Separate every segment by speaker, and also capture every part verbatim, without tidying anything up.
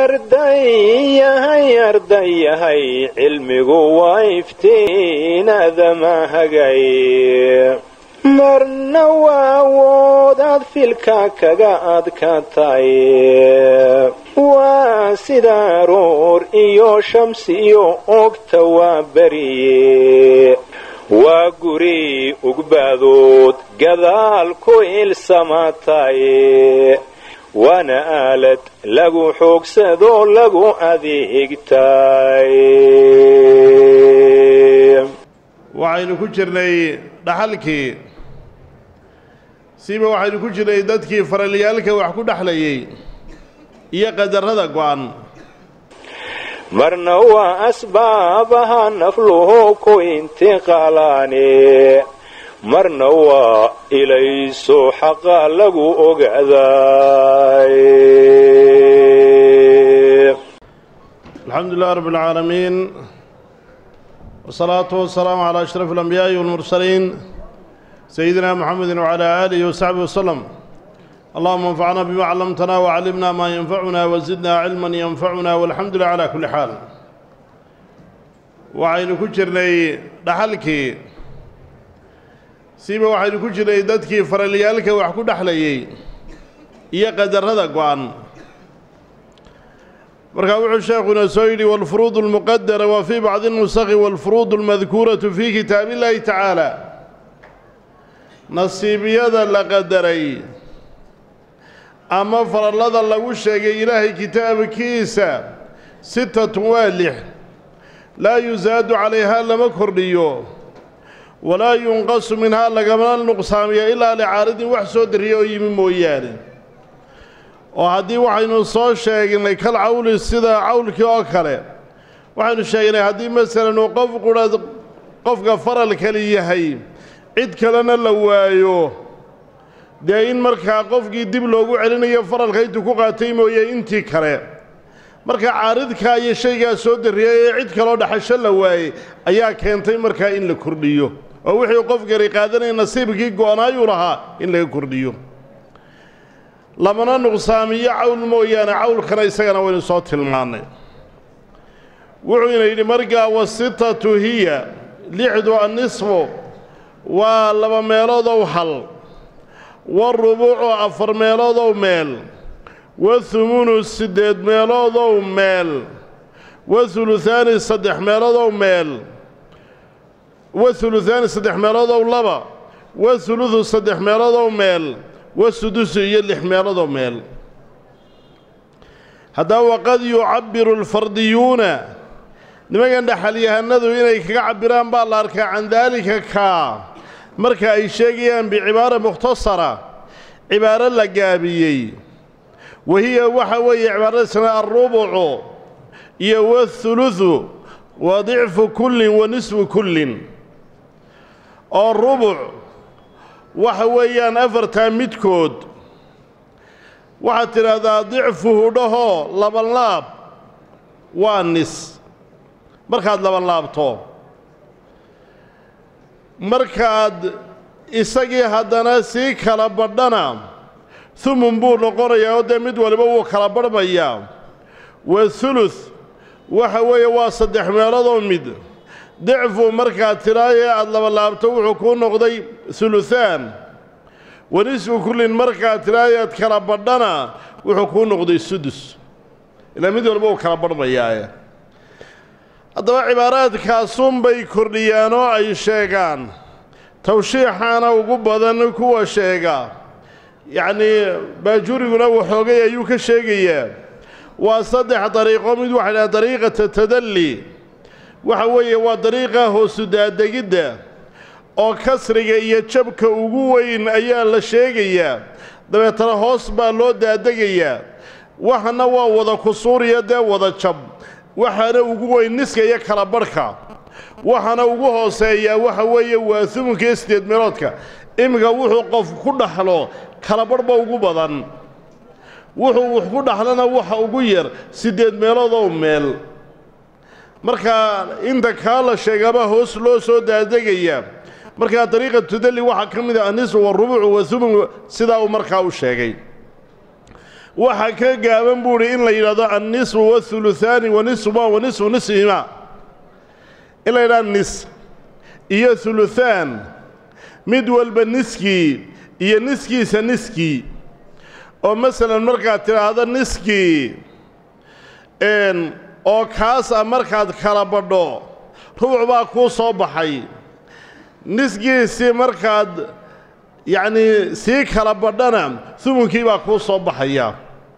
Speaker 1: ardayahay ardayahay cilmigu waa iftiin aadama hagay marna waa awoodaad filka kaga adkaatay waa sida aroor iyo shamsi iyo ogta waa beriye waa guri ugbaadood gadaal ku ilsamaatay waana aalad lagu xoogsado lagu adeegtay
Speaker 2: waxaynu ku jirnay dhaxalkii siba waxaynu ku jirnay dadkii faralyaalka wax ku dhaxlayay iyo qadarrada go'an
Speaker 1: marna waa asbaabaha nafluhu ku intiqaalaane marna waa ilayso xaqa lagu ogaaday
Speaker 2: alxamdulilah rabbi alcaalamiin wasalaatu wasalaamu calaa ashraf alambiyaai walmursaliin sayidina muxamedin wacalaa aalihi wasaxbihi wasalam allahuma anfacna bima callamtana wacallimna maa yanfacuna wazidna cilman yanfacuna walxamdu lilah calaa kulli xaal waxaynu ku jirnay dhaxalkii siba waxaynu ku jirnay dadkii faralyaalka wax ku dhaxlayay iyo qadarrada go'an markaa wuxuu sheekhuna soo yidhi waalfuruudu almuqadara wa fii bacdi nusakhi waalfuruudu almadkuuratu fii kitaabi illaahi tacaala nasiibiyada la qadaray ama farallada lagu sheegay ilaahay kitaabkiisa sittatun waa lix laa yusaadu calayhaa lama kordhiyo walaa yunqasu minhaa lagamana nuqsaamiya ilaa licaaridin wax soo dariya oo yimi mooyaane oo haddii waxaynu soo sheegnay kal cawli sida cawlkii oo kale waxaynu sheegnay haddii masalan uu qof qura qofka faral kali yahay cid kalena la waayo dee in markaa qofkii dib loogu celinayo faralka intuu ku qaatay mooye intii kale marka caaridkaa iyo shaygaa soo darriyay ee cid kaloo dhaxasho la waayey ayaa keentay markaa in la kordhiyo oo wixii qof gari qaadanaya nasiibkii go'anaayuu lahaa in laga kordhiyo lamana nuqsaamiyo cawl mooyaane cawlkana isagana waynu soo tilmaannay wuxuu ina yidhi markaa wasitatu hiya lixdu annisfu waa laba meeloodow hal warubuucu afar meeloodow meel wahumunu siddeed meeloodow meel wahuluhaani saddex meeloodow meel wahuluhaani saddex meeloodow laba wahuludu saddex meeloodow meel wasudusu iyo lix meeloodow meel haddaba waqad yucabbiru alfardiyuuna nimankan dhaxalyahanadu inay kaga cabbiraan baa la arkaa can daalika kaa marka ay sheegayaan bicibaara mukhtasara cibaaro la gaabiyey wahiya waxa weeye cibaaradaasna alrubucu iyo wahuludu wa dicfu kullin wa nisfu kullin oo rubuc waxa weeyaan afartaa midkood waxaad tidhaahdaa dicfuhu dhahoo labanlaab waa nis markaad labanlaabto markaad isagii haddana sii kala badhana humun buu noqonayaa oo dee mid waliba wuu kala badhmayaa wahuluth waxa weeye waa saddex meeloodoo mid dicfu markaad tidhaayee aada labalaabto wuxuu kuu noqday huluhaan wa nisfu kullin markaad tidhaayee aad kala badhana wuxuu kuu noqday sudus ilaa mid walba uu kala badhmayaaye haddaba cibaaraadkaasunbay kordhiyaan oo ay sheegaan tawshiixaana ugu badan kuwa sheega yacnii baajuriguna waxoogay ayuu ka sheegayaa waa saddex dariiqo mid waxay dhahaan dariiqata tadalli waxa weeye waa dariiqa hoosu daadegidda oo kasriga iyo jabka ugu weyn ayaa la sheegayaa dabeetana hoos baa loo daadegayaa waxana waa wada kusuuriya dee wada jab waxaana ugu weyn niska iyo kala badhka waxaana ugu hooseeyaa waxa weeye waa humunka iyo siddeed meeloodka iminka wuxuu qof ku dhaxlo kala badhba ugu badan wuxuu wax ku dhaxlana waxa ugu yar siddeed meeloodoo meel markaa inta kaa la sheegaba hoos loo soo daadegaya markaa dariiqa tudalli waxaa ka mid ah annisfu warubucu wahumun sidaa uu markaa u sheegay waxa ka gaaban buuri in la yiraahdo an-nisfu wa thuluthani wa nisfu ma wa nisfu nisfihima ila ila nis iyo thuluthan mid walba niski iyo niskiisa niski oo masalan marka tiraahdo niski een oo kaas markaad kala badho rubuc baa ku soo baxay niskiisi markaad yani si kala badhana thumunkii baa ku soo baxaya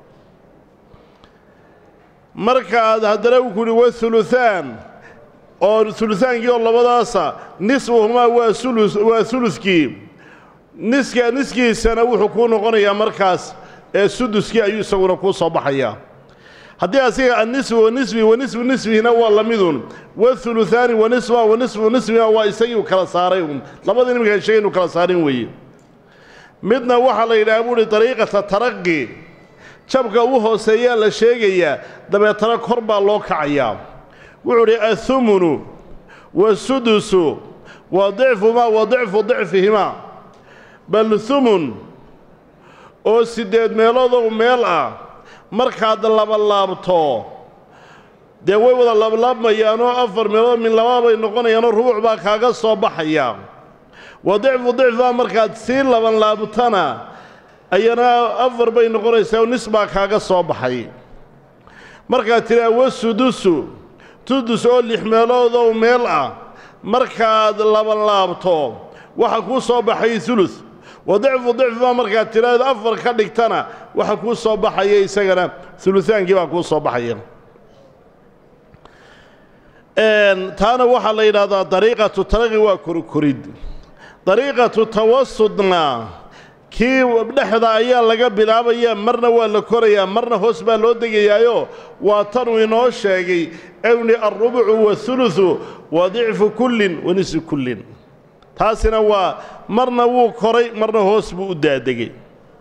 Speaker 2: markaad hadana ku yiri waa thuluthan oo thuluthaankii oo labadaasa nisfuhuma waa sulus waa suluskii niska niskiisana wuxuu ku noqonayaa markaas ee suduskii ayuu isaguna ku soo baxaya haddii asiga an-nisfu wa nisfi wa nisfu nisfihina waa lamidun wa thuluthani wa nisfu wa nisfu nisfihina waa isagii kala saaray labada nimka shay inuu kala saarin weeye midna waxa la yiraahdaa buri dariiqada taraqi jabka uu hooseeyaa la sheegaya dabeetana kor baa loo kacayaa wuxuu ri athumunu wa sudusu wa dhifu ma wa dhifu dhifihima bal thumun oo sideed meelood oo meel ah markaad laba laabto dee way wada laablaabmayaan oo afar meelood min laba bay noqonayaan oo rubuc baa kaaga soo baxaya wadhifu dhifa markaad si laban laabtana ayana afar bay noqonaysaa oo nisba kaaga soo baxay markaad tiraa wasudusu tudus oo lix meelood oo meel ah markaad laban laabto waxa ku soo baxay thuluth وضعف ضعف ما مركات تراد أفر كذلك تنا وحكوا صباحية يسجنا ثلثان كيف حكوا صباحية إن تانا وحلا إلى هذا طريقة الترغي وكركريد طريقة التوسطنا كي بنحضا أيام لقى بلعب أيام مرنا ولا كوريا مرنا حسب لودي يايو وتنوي نوشاقي أولي الربع والثلث وضعف كل ونصف كل taasina waa marna wuu koray marna hoos buu u daadagay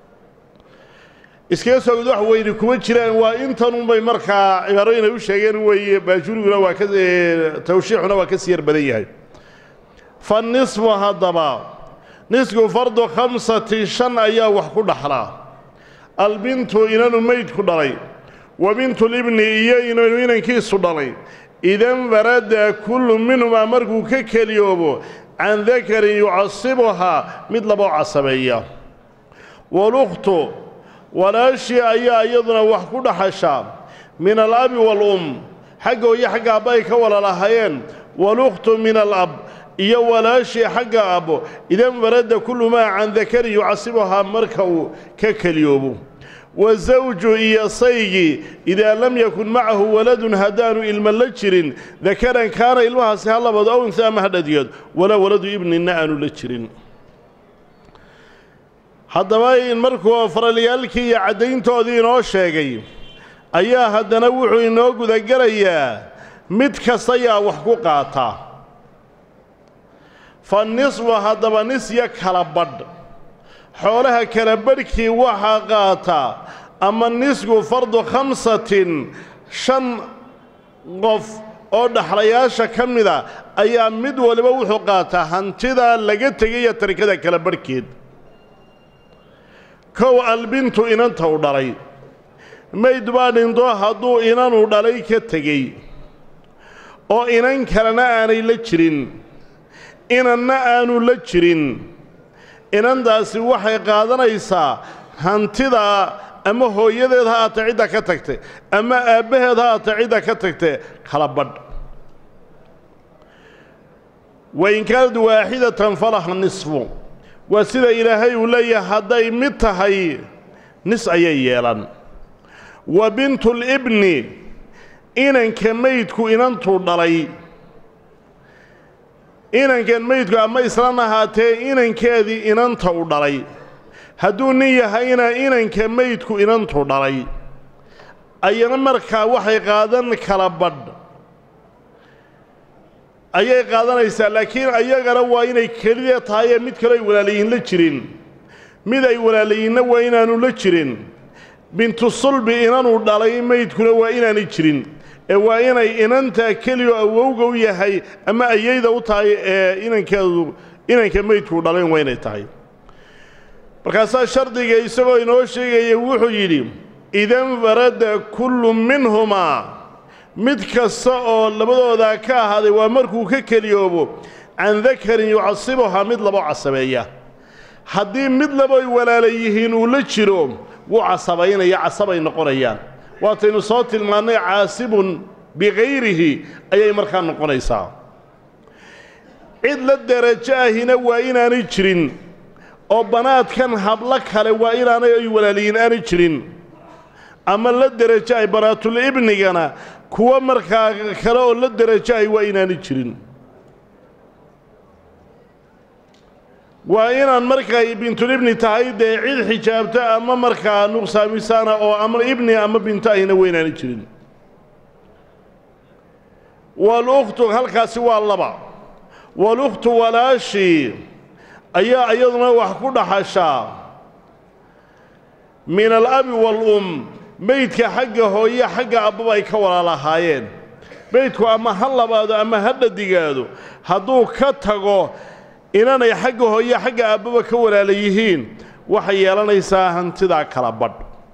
Speaker 2: iska soo wax weyn kuma jiraan waa intan un bay markaa cibaarooyin u sheegeen way baajuriguna waa ka tawshiixuna waa ka siyar badan yahay fa nisfu hadaba nisfu fardu khamsati shan ayaa wax ku dhaxlaa albintu inanu mayd ku dhalay wa bintu ibni iyo inanu inankiisu dhalay idan warada kullu minhuma markuu ka keliyoobo عن ذكر يعصبها مثل بو عصبية والأخت ولا شيء أيضا وحكو دحشا من الأب والأم حقه يحق أبيك ولا لهين والأخت من الأب إيا ولا شيء حق أبو إذا فرد كل ما عن ذكر يعصبها مركو ككليوب والزوج إيا صيغي إذا لم يكن معه ولد هدان إلما لجر ذكرا كان إلمها سهلا بدأ أنثى مهدد ولا ولد ابن النعن لجر حتى ما المركو فرليالكي عدين تودين وشيغي أيها هدنوح إنوغو ذكريا متكسيا وحقوقاتا فالنصف هذا نسيا كالبد حولها كالبدكي وحقاتا أما النصف فرض خمسة شن قف أو دحرياشا كمدا أيام مد ولبو حقاتا هانتدا لقيتكي يتركدا كالبدكي كو البنت إنانتا وداري ميدبان اندو هدو إنان وداري كتكي أو إنان كالنا آني لجرين إنان آنو لجرين إنان داسي وحي قادنا إيسا هانتدا أما هو يدد ها تعيدا كتكتي أما أبهد ها تعيدا كتكتي خلبد وإن كانت واحدة فلها النصف وسيدة إلهي ولي هداي متهي نس أييالا وبنت الابن إنان كميتكو إنان تردلي إنان كان ميتكو أما إسرانا هاتي إنان كاذي إنان تردلي هدوني هاينا إنان كميتكو إنان تردلي أينا مركا وحي قادن كالبد ayay qaadanaysaa laakiin ayagana waa inay kaliya tahay mid kale walaaliin la jirin mid ay walaaliinna waa inaanu la jirin bintu sulbi inaanu dhalay maydkuna waa inaanu jirin ee waa inay inanta kaliyo awowga u yahay ama ayayda u tahay ee inankeedu inanka maydku dhalay waa inay tahay markaas shardiga isagoo inoo sheegay wuxuu yiri إذا انفرد كل منهما مدك الصأو لبدو ذاكا هذا ومركو ككليوبو عن ذكر يعصبها مثل أبو عصبية حدين مثل أبو ولا ليهين ولتشرهم وعصبين يعصبين قريان واتين صوت المعنى عاصب بغيره أي مركان قريسا إذ للدرجة هنا وإنا نجرين أو بنات كان حبلك هلا وإنا ني ولا لين نجرين أما للدرجة بنات الابن جنا كوا مركا كلاو للدرجة وإنا نجرين وإنا مركا بنت الابن تايد عيد حجابته أما مركا نقصا مسانا أو أمر ابني أما بنتها هنا وإنا نجرين والأخت هلكا سوى اللبع والأخت ولا شيء أي أيضا وحكونا حشا من الأب والأم بيتك حقه هي حق أبويك ولا لهاين بيتك أما هلا بعد أما هذا دجاجو هذو كتغو إن أنا حقه هي حق أبويك ولا ليهين وحيالنا يساهن تدا كربد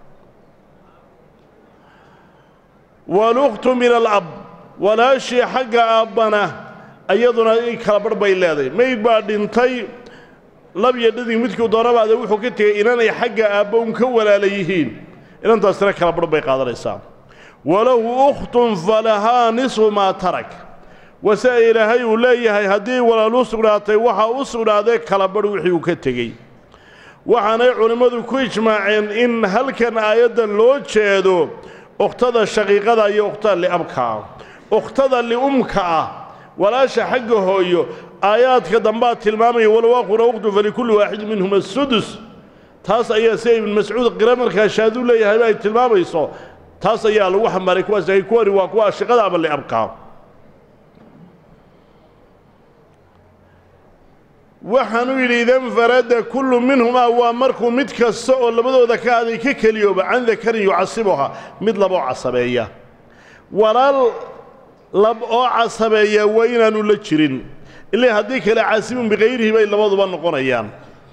Speaker 2: والأخت من الأب ولا شيء حق أبنا أيضا كربد بيلاذي ما يبعد انتي لب يدي متكو ضرب هذا وحكته إن أنا حق أبوك ولا ليهين إن أنت أسترك كربد بيقادر الإسلام ولو أخت فلها نصف ما ترك وسائل هاي ولا هي هدي ولا لصقراتي وحا أصقراتي كربد وحكته وحنا علماء كويجمعين إن هل كان آيادا لو تشهدوا اقتضى الشقيقة هي اقتضى لأبكا اقتضى لأمكا ولا شحقه هو آيات كدنبات المامي والواقع أخته فلكل واحد منهم السدس تاس أي سيد من مسعود قرامر كاشادوا لي هاي التلمامي يصو تاس أي الوحى ماركوا زي كوري واقوا الشقيقة عمل لأبكا وحنو إذا انفرد كل منهما وامركو متك السوء اللي بدو ذكا هذه كيكليوب عن ذكر يعصبها مثل أبو عصبية ولا لبو عصبية وإنا نلتشرين اللي هديك لعاسب بغيره بين لبضو بانقونيان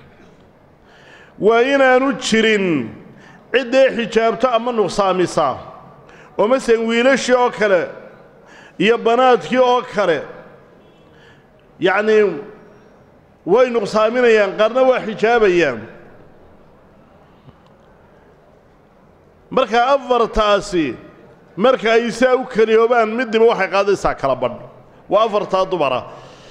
Speaker 2: وإنا نلتشرين عدة حجابتا أما نقصامسا ومثلا ويلشي أوكرا يبناتك أوكرا يعني way nuqsaaminayaan qarna waa xijaabayaan marka afartaasi marka ay saa u kaliyoobaan midiba waxay qaadaysaa kala badh waa afartaa dumara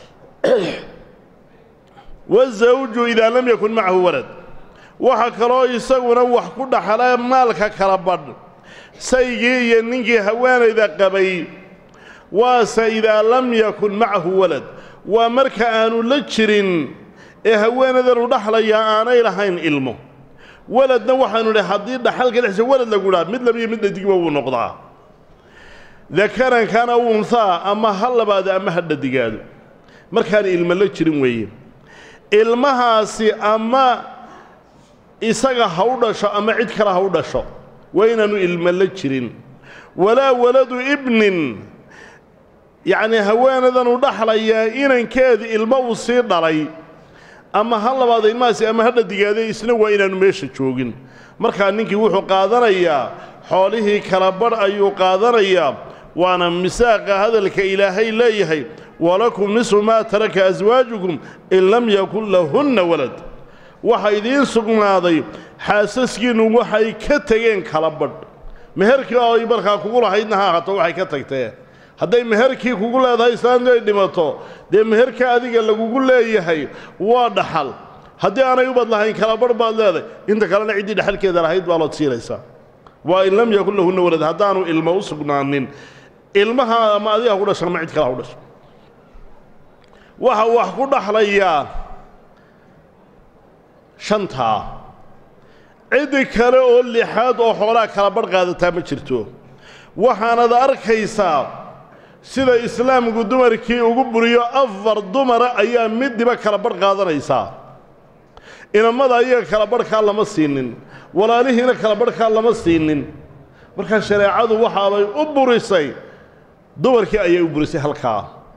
Speaker 2: wazawju idaa lam yakun macahu walad waxa kaloo isaguna wax ku dhaxlaa maalka kala badh saygii iyo ninkii haweenayda qabay waase idaa lam yakun macahu walad ومرك أنو لجرين إهوانذا ودحليا aanay lahayn ilmo waladna waxaanu leeyahay dhaxalka lixse walad lagu dhaaf mid labiyo mid digiba uu noqdaa ذكران كان أنثى أما هل بعد أما هذا دجاج مركان ilmo la jirin weeye ilmahaasi ama isaga hawdasho ama cid kale hawdasho waynaanu ilmo la jirin wala waladu ibnin يعني هوانا ودحليا إن كاد الموصي دلي أما هلا بعض الناس أما هذا الدجاجة يسنوا إلى نمشي تشوجن مركان نيجي وحو قادريا حاله كربر أيو قادريا وأنا مساق هذا الكإلهي لا يهي ولكم نصف ما ترك أزواجكم إن لم يكن لهن ولد وحيدين سقنا هذا حاسسين وحي كتجين كربر مهرك أي بركة كقول حيدنا هاتوا حي كتجته hadday meherkii kugu leedahay islaanay dhimato de meherka adiga lagu leeyahay waa dhaxal hadii aanay u badlahayn kala barbaad leedahay inta kalena cidii dhaxalkeeda lahayd baa loo tiiraysaa waa in lam yakun lahu walad hadaanu ilmo u sugnaanin ilmaha ama adiga ku dhashay ma cid kala u dhashay waxa wax ku dhaxlaya shanta cid kale oo lixaad oo xoolaha kala bar qaadataa ma jirto waxaana arkaysaa sida islaamku dumarkii ugu buriyo afar dumar ayaa midiba kala bar qaadanaysa inamada ayaga kala barka lama siinin walaalihiina kala barka lama siinin marka shariicadu waxa ay u burisay dumarkii ayay u burisay halka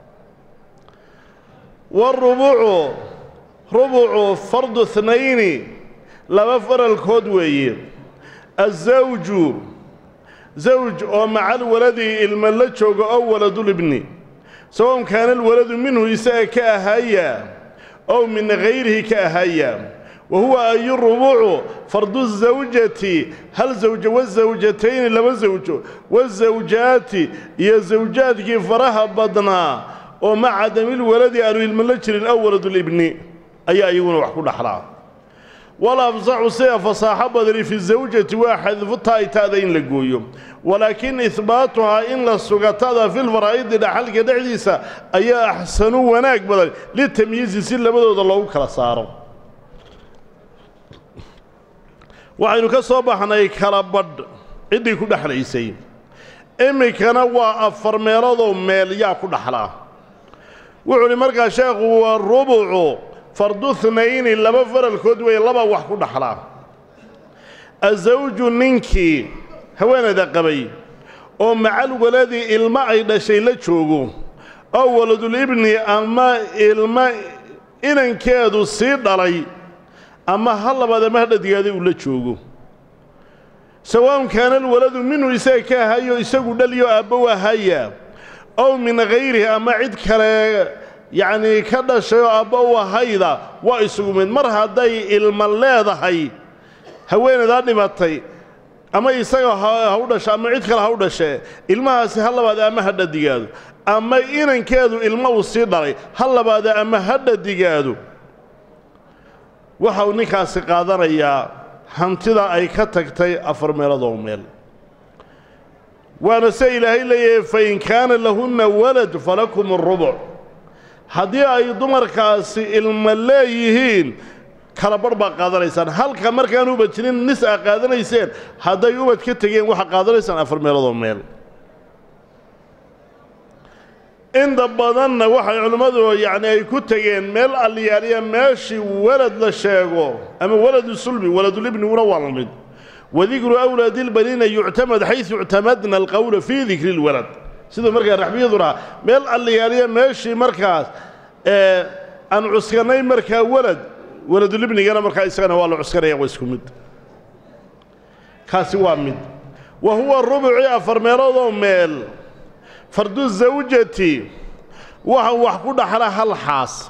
Speaker 2: warubucu rubucu fardu ithnayn laba faral kood weeye الزوج زوج أو مع الولد الملج أو ولد الابن سواء كان الولد منه إساء كأهيا أو من غيره كأهيا وهو أي الربع فرض الزوجة هل زوج والزوجتين لما زوج والزوجات يا زوجات كيف فرها بدنا ومع عدم الولد أروي الملج الأول ولد الابن أي أيون وحكون حرام ولا أفزع سيف فصاحب ذري في الزوجة واحد فطاي تاذين لقويهم ولكن إثباتها إن السقط هذا في الفرائض لحلقة دعيسة أي أحسن وناك بدل للتمييز سلة بدل الله كلا صاروا وعينو كصوبحنا يكربد إدي كل حليسين إمي كان وأفر ميراضو ميليا كل حلا وعلي مرقى شيخ هو الربع فرض اثنين إلا بفر الكدوة إلا بوحكو نحلا الزوج ننكي هوانا ذا قبي ومع الولد الماء إذا شيء لا تشوقو أو ولد الابن أما الماء إن انكادوا السيد علي أما هلا بعد مهدة ديادي ولا تشوقو سواء كان الولد منه يساكا هيا يساقو دليو أبوه هيا أو من غيره أما عد كلا يعني كذا شيء أبوه هيدا وإسقو من مرها داي الملاذ هاي هوين ذا نبتي أما يسقى هودا شيء أما عد كلا هودا شيء الماء هلا بعد أما هذا ديادو أما إن كادو الماء وصيداري هلا بعد أما هذا ديادو وحاو نكاس قادر يا هنتدا أي كتكتي أفرميلا دوميل وأنا سئل هيلي فإن كان لهن ولد فلكم الربع هدي أي دمر كاسي الملايين كلا بربا قادريسان هل كمر كانوا بتشنين نساء قادريسان هذا يوم تكتجين وح قادريسان أفرميلا دوميل إن ضبضنا وحي علماء يعني أي كتجين مل اللي ماشي ولد للشيخو أما ولد السلبي ولد الابن ونوع وذكر أولاد البنين يعتمد حيث اعتمدنا القول في ذكر الولد سيدو مركز رحبية ذرا ميل اللي ماشي مركز اه أن عسكرني مركز ولد ولد الابن قال مركز إسكانه والله عسكرية ويسكمد كاسوا مد وهو الربع فرميرادو ميل فرد الزوجة وهو وحكود على هالحاس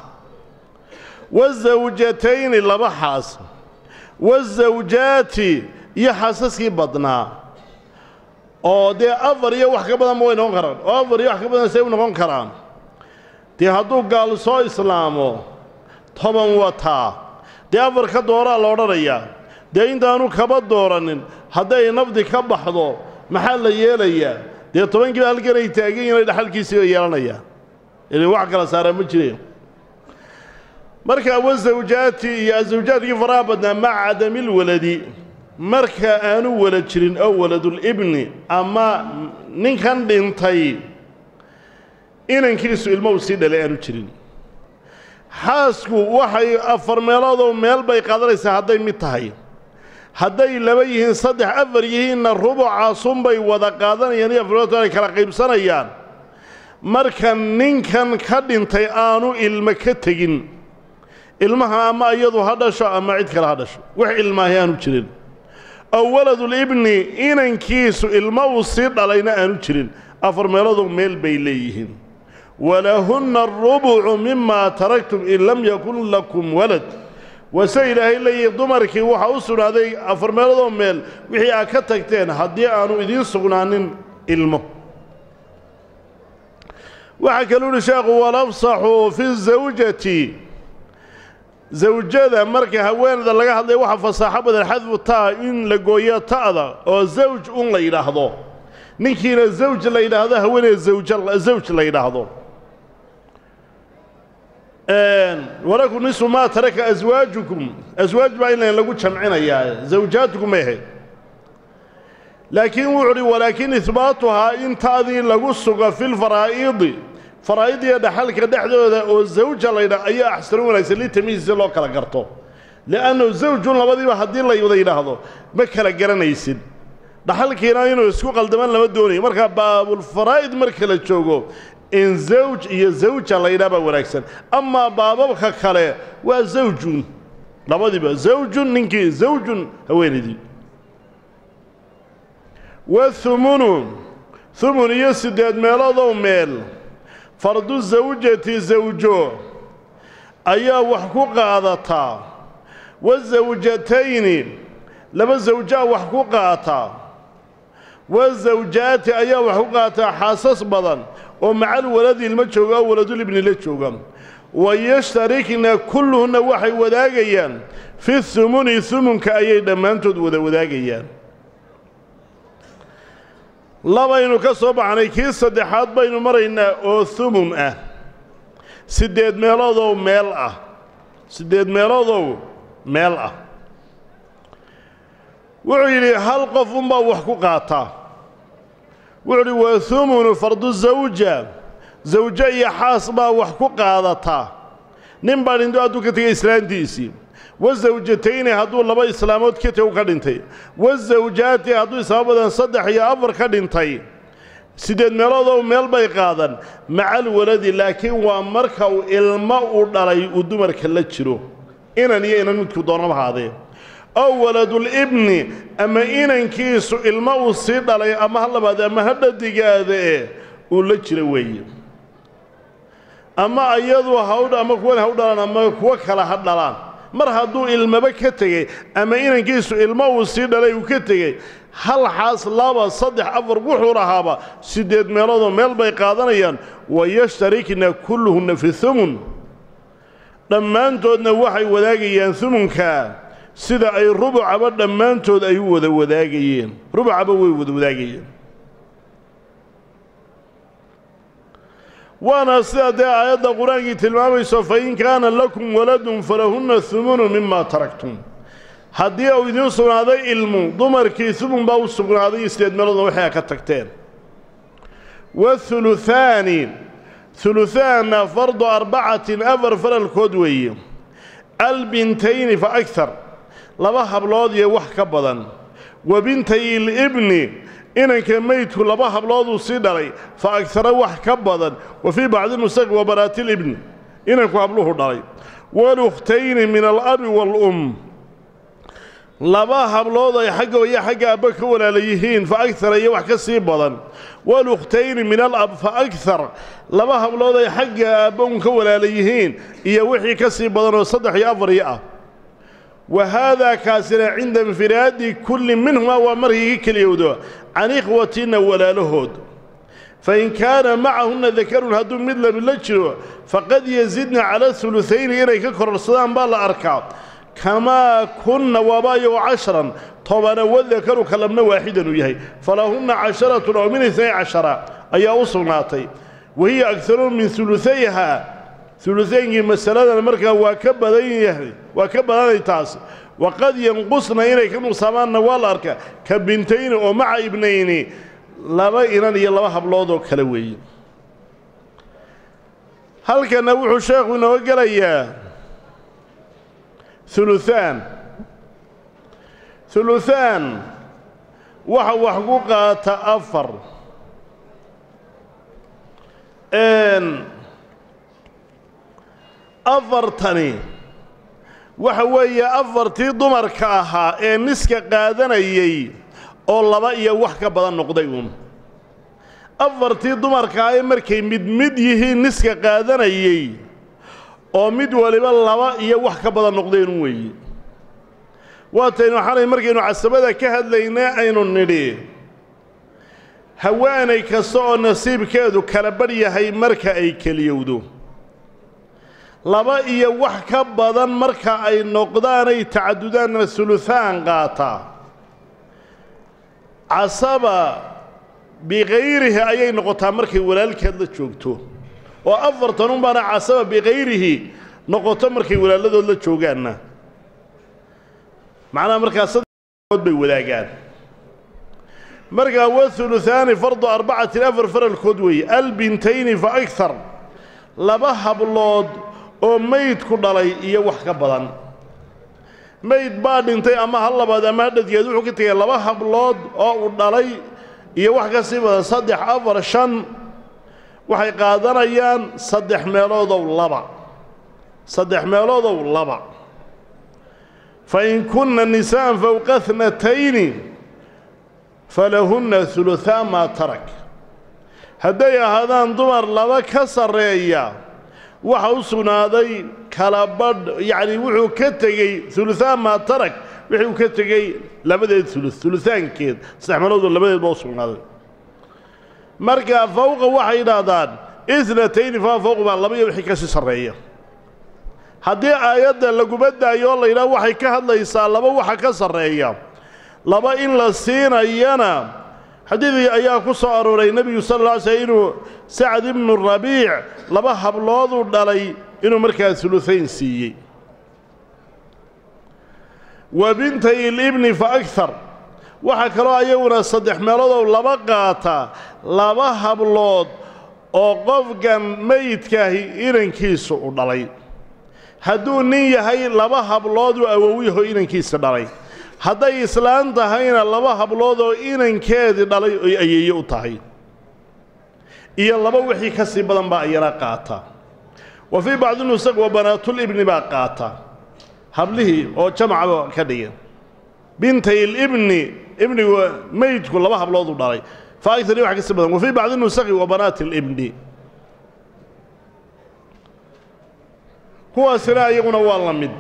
Speaker 2: والزوجتين لبحاس والزوجات يحسسك بدنا oo de afar iyo wax ka badan way noqon karaan oo afar iyo wax ka badan say noqon karaan de haduu gaal soo islaamo toban wata de afar ka doora la oranaya de intaanu kaba dooranin haday nafdi ka baxdo maxaa la yeelaya de toban kii halkan ay taageen inay dhaxalkiisa yeelanaya ilaa wax kala saaran ma jireen marka wasawjaati iyo zawjaadkii faraabadna ma adamil waladi marka aanu wala jirin aw waladul ibni ama ninkan dhintay inankiisu ilmo si dhalay aanu jirin xaasku waxay afar meelood oo meel bay qadaraysaa haday mid tahay haday laba yihiin saddex afar yihiin rubuca sunbay wada qaadanayaan iyo afrood ay kala qaybsanayaan marka ninkan ka dhintay aanu ilmo ka tagin ilmaha ama iyadu hadasho ama cid kale hadasho wax ilmaha aanu jirin أو ولد الابن إن كيس الموصي علينا أن تشرين أفر ميلادهم ميل بيليهن ولهن الربع مما تركتم إن لم يكن لكم ولد وسيل إلي ضمرك وحوصل هذه أفر ميلادهم ميل وحي أكتكتين هدي أنو إذين سقنان إلمه وحكلون شاق ولفصحوا في الزوجة زوجada marka haweenada laga hadlay waxa fasaxabada xadfu taa in la gooyo taada oo zawj un la yiraahdo ninkiina zawj la yiraahdo haweeney zawj la zawj la yiraahdo een walakum nisu ma taraka azwaajukum azwaaj baa in lagu jamcinaya zawjaatukum ehe laakiin wuxuu walakin ithbaatuha in taadi lagu suga fil faraa'id فرائض يدحلك دحدوده او زوجه ليدا اي احسن وناس اللي تميز لو كلا غرتو لانه زوج لبدي hadii la wada yiraahdo ma kala garanaysid dhaxalkiina inuu isku qaldaman lama doonay marka baabul faraa'id marka la joogo in zawj iyo zawja layda ba wanaagsan amma baababka kale waa zawjun labadiba zawjun ninki zawjun haweenidi والثمن ثمن يسدد ميلادو ميل فرد الزوجة زوجو أيا وحقوق قادتا والزوجتين لما الزوجة وحقوق قادتا والزوجات أيا وحقوق قادتا حاسس بدن ومع الولد المجوغا ولد الابن للجوغا ويشتركن كلهن وحي وداقيا في الثمن ثمن كأيي دمانتود وداقيا labaynu ka soo baxnay kii saddexaad baynu maraynaa oo thumun ah sideed meeloodoo meel ah sideed meeloodoo meel ah wuxuu yidhi hal qof unbaa wax ku qaataa wuxuu yidhi waa thumunu fardu zawja zawja iyo xaas baa wax ku qaadataa nin baa dhinto hadduu ka tegay islaantiisii والزوجتين هادو لبا اسلامود كتو كدنتي والزوجات هادو اسبابدان صدخ يا افر كدنتي سيدد ميلودو ميل باي قادن مع الولد لكن وا marka ilma u dhalay u dumarka la jiro inan iyo inan midku doonaba haadee aw waladul ibni ama inankiisu ilma u sii dhalay ama halbaad ama hadadigaade uu la jiro weeye ama ayadu hawd ama kuwa hawdaan ama kuwa kala hadlaan mar hadduu ilmaba ka tegay ama inankiisu ilmo uu sii dhalay uu ka tegay hal xaas laba saddex afar wuxuu lahaaba sideed meeloodoo meel bay qaadanayaan wayashtarikna kulluhunna fi thumun dhammaantoodna waxay wadaagayaan thumunka sida ay rubucaba dhammaantood ay wada wadaagayeen rubucaba way wada wadaagayeen وانا سيدة آيات القرآن تلماميسو فإن كان لكم ولد فلهن الثمن مما تركتم هدي أو إذن سبنا هذا علم ضمر كي ثمن باو سبنا هذا يستيد ملد وحيا كتكتين والثلثان ثلثان فرض أربعة أفر فالكودوي البنتين فأكثر لبها بلاد يوحك بدن وبنتي الابن إنك ميت لبها بلاد سيدري فأكثر وحك بدن وفي بعض النسخ وبنات الابن إنك وابلوه داري والأختين من الأب والأم لبها بلاد يحق ويحق أبك ولا ليهين فأكثر يوحك سيبدن والأختين من الأب فأكثر لبها بلاد يحق أبك ولا ليهين يوحي كسيبدن وصدح يأفر وهذا كاسر عند انفراد كل منهما ومره كليودو عن إخوتنا ولا لهود فإن كان معهن ذكر هدو مثل باللجر فقد يزيدنا على الثلثين إليك كرسلان بالأركاب كما كنا وبايو عشرا طبعا والذكر كلمنا واحدا ويهي فلهن عشرة ومن اثني عشرة أي أصناتي وهي أكثر من ثلثيها ثلثين مسألة المركة وكبدين وكبدين تاس وقد ينقصنا إليك نصمان والأركة كبنتين ومع ابنين لما إنان يلوها بلوضو كلوي هل كان نوح الشيخ ونوقل إياه ثلثان ثلثان وحو حقوقها تأفر إن أفرتني وحوي أفرتي ضمر كاها إن نسك قادنا يي أو لبا إيا وحكا بدن نقضيهم أفرتي ضمر كاها مركي مد مد يهي نسك قادنا يي أو مد ولبا لبا إيا وحكا بدن نقضيهم وي واتينو حالي مركي نعسبدا كهد لينا أينو الندي هواني كسو نصيب كادو كالبريا هاي مركا أي كليودو لبا إيا وحكا بدن مركا أي نقضان أي تعددان الثلثان قاتا عصبا بغيره أي نقطة مركي ولالك هذا تشوكتو وأفرتنون بانا عصبا بغيره نقطة مركي ولالك هذا تشوكانا معنى مركا صدق بولاقان مركا والثلثان فرض أربعة أفر فر الكدوي البنتين فأكثر لبها باللود oo mayd ku dhalay iyo wax ka badan mayd baa dhintay ama hal labaad ama dhadgeed wuxuu ka tagay laba hablood oo u dhalay iyo wax ka sii badan saddex afar shan waxay qaadanayaan saddex meelood oo laba saddex meelood oo laba fa in kunna nisaan fawqa ithnatayn falahunna huluthaa maa tarak hadday ahaadaan dumar laba ka sarreeya waxa u sugnaaday kala badh yacni wuxuu ka tegey huluthaa maa tarak wuxuu ka tegey labadeed hulus hulusaankeed saddex meeloodoo labadeed baa u sugnaaday marka fawqa waxay yidhaahdaan isnatayni faa fawq baa laba iyo wixii ka sii sarreeya haddii aayadda laguma daayo oo la yidhaha waxay ka hadlaysaa laba waxa ka sarreeya laba in la siinayana xadiidii ayaa ku soo arooray nebigu sal alla alay slm inuu sacd ibnu rabiic laba hablooduu dhalay inuu markaas hulusayn siiyey wa bintay ilibni fa akthar waxaa kaloo ayaguna saddex meeloodoo laba qaata laba hablood oo qofkan meydkaahi inankiisu u dhalay hadduu nin yahay laba hablooduu awowyaho inankiisa dhalay hadday islaan tahayna laba habloodoo inankeedii dhalay oy ayeeye u tahay iyo laba wixii ka sii badan baa ayana qaata wa fii bacdi nusaq wa banaatulibni baa qaata hablihii oo jamacaba ka dhigan bintay ilibni ibnigu meydku laba hablooduu dhalay fa agtar iyo wax ka sii badan wa fii bacdi nusaqi wa banaati ilibni kuwaasina iyaguna waa la mid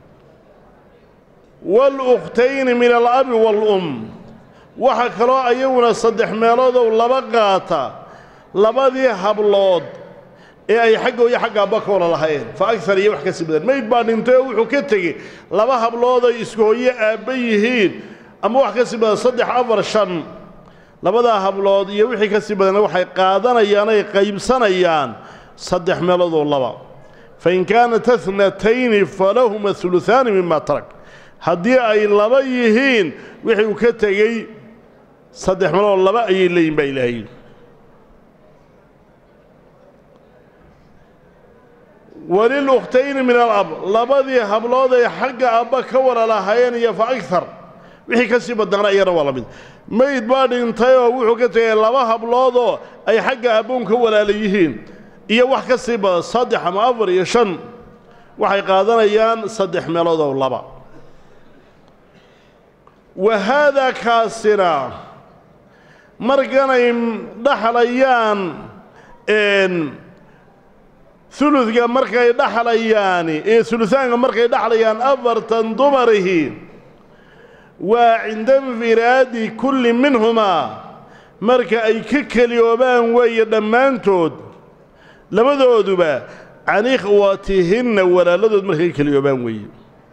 Speaker 2: waalukhtayni min alabi waalum waxaa kaloo ayaguna saddex meeloodow laba qaata labadii hablood ee ay xagga iyo xagga abba ka wala lahayn fa agtar iyo wax ka sii badan mayd baa dhintay oo wuxuu ka tegey laba hablooday isku hooye aabba yihiin ama wax ka sii badan saddex afar shan labadaa hablood iyo wixii ka sii badanna waxay qaadanayaan ay qaybsanayaan saddex meeloodoo laba fain kaanat athnatayni falahuma huluhaani mima tarak haddii ay laba yihiin wixii uu ka tegey saddex meelood laba ayay leeyihin baa ilaahay walilukhtayni min alab labadii hablood ay xagga abba ka wala lahaayeen iyo fa agthar wixii ka sii badnaana iyana waa la mid mayd baa dhintay oo wuxuu ka tegey laba habloodoo ay xagga abboon ka walaala yihiin iyo wax ka sii badan saddex ama afar iyo shan waxay qaadanayaan saddex meeloodoo laba wa haadaa kaasina markanay dhaxlayaan huludka markay dhaxlayaani ee hulusaanka markay dhaxlayaan afartan dumarihi waa cinda infiraadi kulli minhumaa marka ay ka keliyoobaan weeye dhammaantood labadooduba can ikhwatihinna walaaladood markay keliyoobaan weeye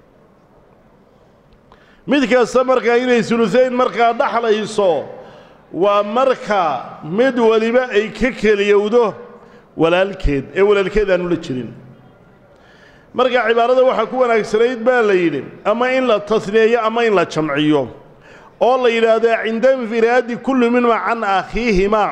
Speaker 2: mid kasta markaa inay hulusayn markaa dhaxlayso waa marka mid waliba ay ka keliyowdo walaalkeed ee walaalkeed aanu la jirin marka cibaarada waxaa ku wanaagsanayd baa la yidhi ama in la tasniyeeyo ama in la jamciyo oo la yidhaahdaa cinda infiraadi kulli minhumaa can akhiihimaa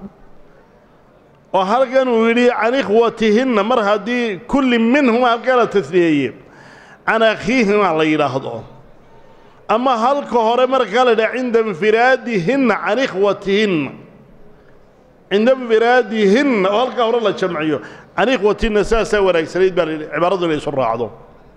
Speaker 2: oo halkan uu yidhi can ikhwatihinna mar haddii kulli minhumaa halkaa la tasniyeeye can akhiihimaa la yidhaahdo ama halka hore markaa la yidhaha cinda infiraadihinna can ikhwatihinna cinda infiraadihinna oo halkaa hore la jamciyo can ikhwatihinna saasaa wanaagsanayd baa la yidhi cibaaradu inay isu raacdo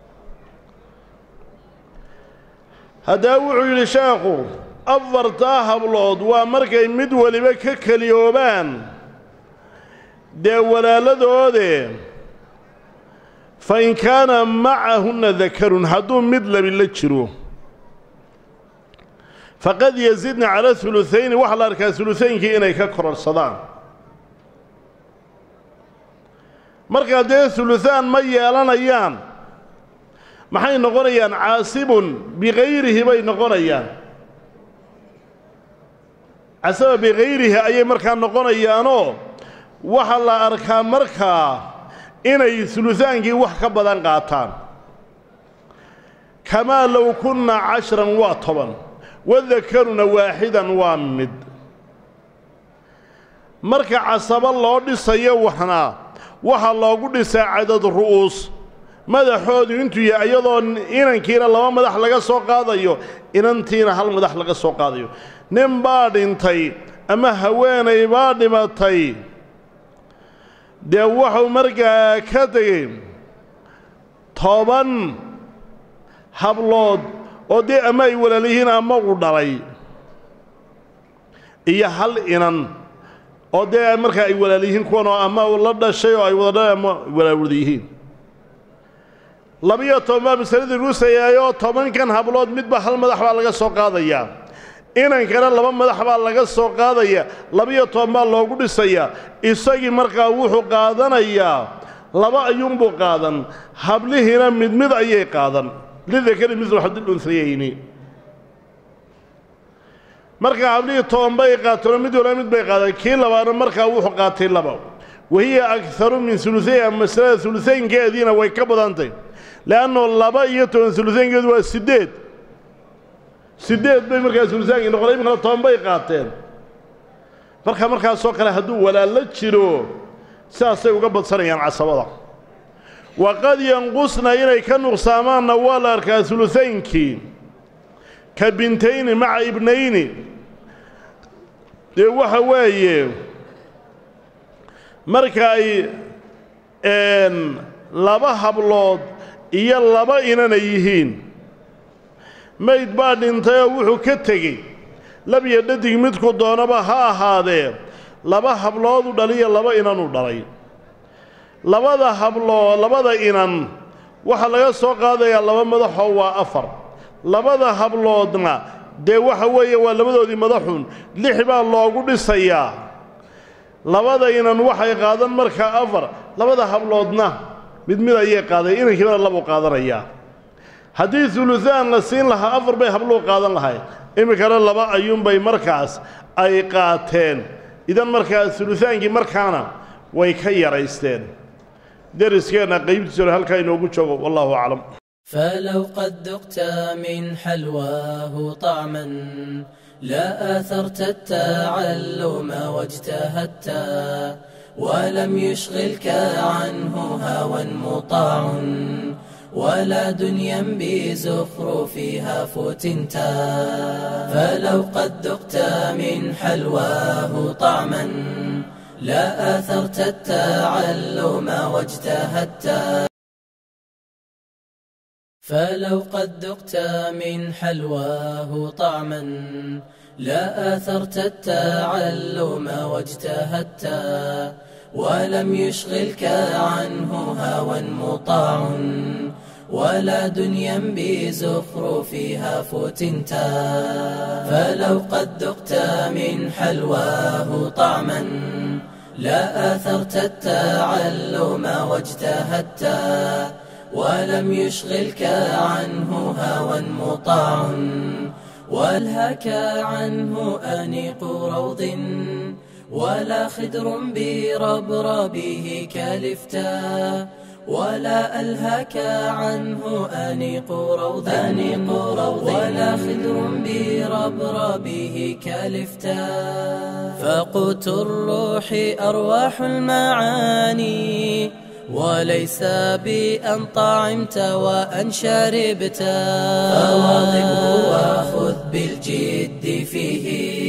Speaker 2: haddaba wuxuu yidhi sheekhu afartaa hablood waa markay mid waliba ka keliyoobaan dee walaaladoode fa in kaana macahunna dakarun hadduu mid labi la jiro faqad yazidna cala hulutayni waxaa la arkaa hulutaynkii inay ka kororsadaan markaa dee huluhaan ma yeelanayaan maxay noqonayaan caasibun bikayrihi bay noqonayaan casaba bikayrihi ayay markaa noqonayaanoo waxaa la arkaa markaa inay hulutaankii wax ka badan qaataan kamaa low kunna cashran waa toban wadakaruna waaxidan waa mid marka casabo loo dhisayo waxna waxaa loogu dhisaa cadad ru'uus madaxoodu intuu yahay iyadoo inankiina laba madax laga soo qaadayo inantiina hal madax laga soo qaadayo nin baa dhintay ama haweenay baa dhimatay dee wuxuu markaa ka tegey toban hablood oo dee ama ay walaaliyihiin ama u dhalay iyo hal inan oo dee markaa ay walaaliyihiin kuwan oo ama la dhashay oo ay wada ama walaawada yihiin labiyo toban baa masaladii lagu sayaayoo tobankan hablood midba hal madax baa laga soo qaadayaa inankana laba madax baa laga soo qaadaya labiyo toban baa loogu dhisayaa isagii markaa wuxuu qaadanayaa laba ayuunbuu qaadan hablihiina mid mid ayay qaadan lidakari mislu xadil unsayayni markaa hablihii toban bay qaateen mid wala mid bay qaadan kii labaana markaa wuxuu qaatay laba wahiya akharu min ulusayn masalada ulusaynkeediina way ka badantay leanno laba iyo toban ulusaynkeedu waa sideed sideed bay markaas ulusaanki noqday imikana toban bay qaateen marka markaasoo kale hadduu walaalo jiro sidaasay uga badsanayaan casabada waqad yanqusna inay ka nuqsaamaanna waa la arkaa ulusaynkii ka bintayni maca ibnayni dee waxa weeye marka ay laba hablood iyo laba inanay yihiin mayd baa dhintay oo wuxuu ka tegey labiyo dhadig midku doonaba ha ahaadee laba hablood u dhaliyo laba inan u dhalay labada hablood labada inan waxaa laga soo qaadayaa laba madaxoo waa afar labada habloodna dee waxa weeye waa labadoodii madaxun lix baa loogu dhisayaa labada inan waxay qaadan markaa afar labada habloodna mid mid ayay qaaday inankiibana labu qaadanayaa haddii ulusaan la siin lahaa afar bay habluhu qaadan lahayd iminkana laba ayuunbay markaas ay qaateen idan markaas ulusaankii markaana way ka yaraysteen deriskeenna qaybtiisuna halkaa inoogu joogo wallahu aclam
Speaker 3: فلو قد ذقت من حلواه طعما لا آثرت التعلم واجتهدت ولم يشغلك عنه هوى مطاع ولا دنيا بزخرفها فتنتا فلو قد ذقت من حلواه طعما لا آثرت التعلم واجتهدت فلو قد ذقت من حلواه طعما لا آثرت التعلم واجتهدت ولم يشغلك عنه هوى مطاع ولا دنيا بزخرفها فتنتا فلو قد ذقت من حلواه طعما لا آثرت التعلم واجتهدت ولم يشغلك عنه هوى مطاع والهك عنه أنيق روض ولا خدر بربربه كالفتا ولا ألهك عنه أنيق روض أنيق روض ولا خدر بربربه كالفتا فقوت الروح أرواح المعاني وليس بأن طعمت وأن شربت فواظبه وخذ بالجد فيه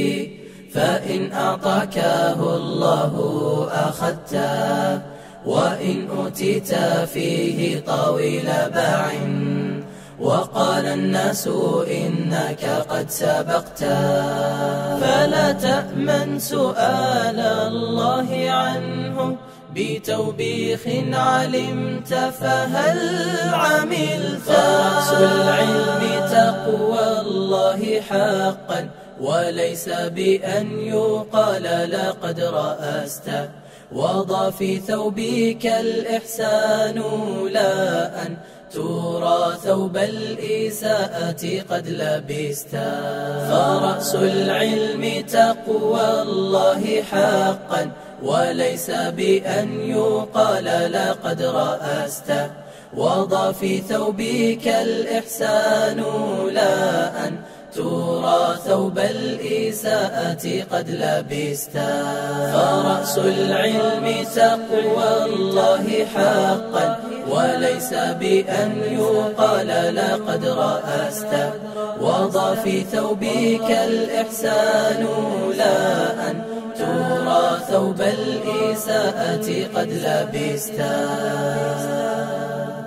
Speaker 3: فإن أعطاكه الله أخذته وإن أوتيت فيه طويل باع وقال الناس إنك قد سبقت فلا تأمن سؤال الله عنه بتوبيخ علمت فهل عملت فرأس العلم تقوى الله حقا وليس بأن يقال لقد رأست وضع في ثوبك الإحسان لا أن ترى ثوب الإساءة قد لبست فرأس العلم تقوى الله حقا وليس بأن يقال لقد رأست وضع في ثوبك الإحسان لا أن ترى ثوب الإساءة قد لبست فرأس العلم تقوى الله حقا وليس بأن يقال لقد رأست وضع في ثوبك الإحسان لا أن ترى ثوب الإساءة قد لبست